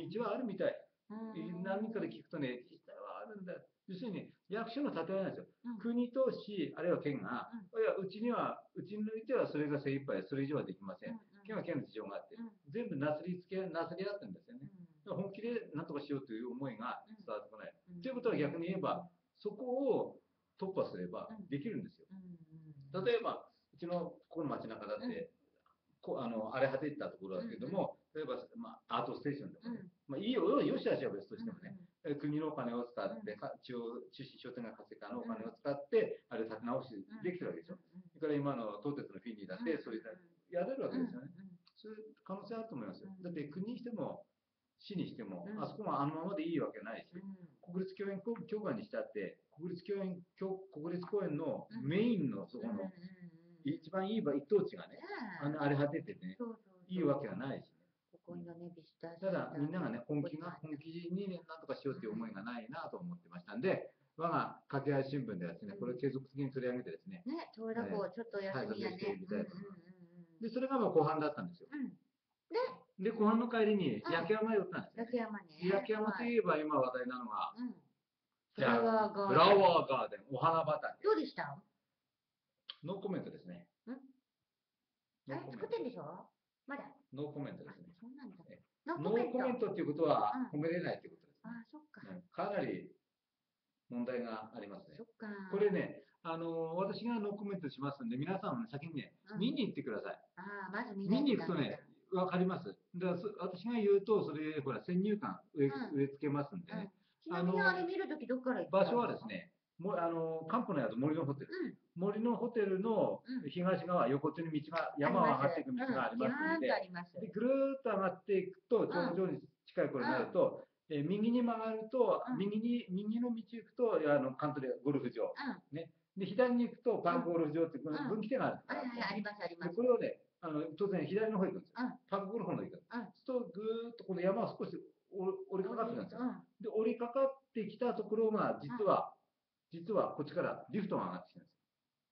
道はあるみたい。 うん何人かで聞くとね、実際はあるんだ。要するに、役所の建前なんですよ。 うん国と市、あるいは県が、いや、うちにおいてはそれが精一杯、それ以上はできません。県は県の事情があって、全部なすり合ってるんですよね。本気で何とかしようという思いが伝わってこない。ということは逆に言えば、そこを突破すればできるんですよ。例えば、うちのここの街中だって、荒れ果てたところだけれども、例えば、アートステーションとかね、いいよ、よしあしは別としてもね、国のお金を使って、中心商店街活性化のお金を使って、あれ立て直しできてるわけでしょ。それから今の東鉄のフィニーだって、それやれるわけですよね。そういう可能性あると思いますよ。だって国にしても、市にしても、あそこがあのままでいいわけないし、国立公園協会にしたって、国立公園のメインのそこの、一番いい一等地がね、荒れ果ててね、いいわけがないしね。ただ、みんながね、本気にね、なんとかしようという思いがないなと思ってましたんで、我が掛け合い新聞ではですね、これを継続的に取り上げてですね、 ちょうどこう、ちょっと休みやね。 で、それが後半だったんですよ。で、後半の帰りに焼き山へ寄ったんですよ。焼き山といえば今話題なのが、フラワーガーデン、お花畑。 どうでした？ ノーコメントですね。 作ってんでしょ？まだ。 ノーコメントですね。 そうなんだ。 ノーコメントっていうことは褒めれないっていうことですね。 そっか。 かなり問題がありますね。 そっか。 これね、私がノーコメントしますんで、皆さん先にね、見に行ってください。 まず見に行くとね、わかります。私が言うと、それ、ほら、先入観植え付けますんでね。 ちなみにあれ見るときどっから行く場所はですね、カンポの宿森のホテル。森のホテルの東側、横手に道が、山を上がっていく道がありますので、ぐるーっと上がっていくと、頂上に近い頃になると、右に曲がると、右の道行くと、カントリーゴルフ場。ね。で、左に行くと、パークゴルフ場っていう分岐点があるんです。 あります、あります。 これをね、当然左の方行くんですよ。パークゴルフの方行く。そうすると、ぐーっとこの山を少し折りかかってくるんですよ。で、折りかかってきたところが、実はこっちからリフトが上がってきてるんです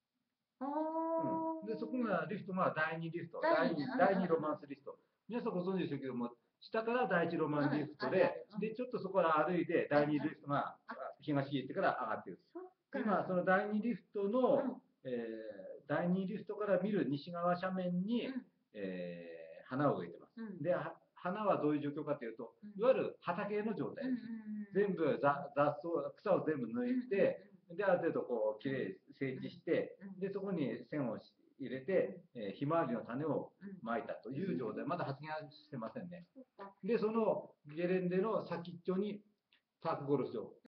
よ。で、そこがリフトが第2リフト、第2ロマンスリフト。皆さんご存知でしょうけども、下から第1ロマンリフトで、ちょっとそこから歩いて、第2リフトが東へ行ってから上がっている。今、その第2リフトの、第2リフトから見る西側斜面に、花を植えてます。で、花はどういう状況かというと、いわゆる畑の状態です。全部草を全部抜いて、で、ある程度こう、きれい整地して、で、そこに線を入れて、ひまわりの種をまいたという状態。まだ発芽してませんね。で、そのゲレンデの先っちょにパークゴルフ場。